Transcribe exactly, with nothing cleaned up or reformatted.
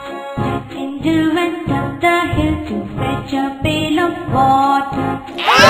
Jack Angel went up the hill to fetch a pail of water.